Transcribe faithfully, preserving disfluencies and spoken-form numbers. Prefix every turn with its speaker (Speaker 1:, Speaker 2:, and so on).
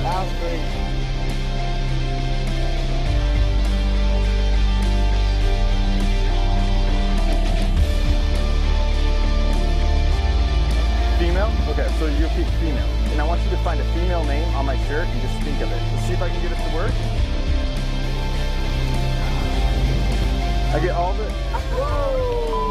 Speaker 1: That was great.
Speaker 2: Female? Okay, so you repeat female. And I want you to find a female name on my shirt and just think of it. Let's see if I can get it to work. I get all the... Whoa!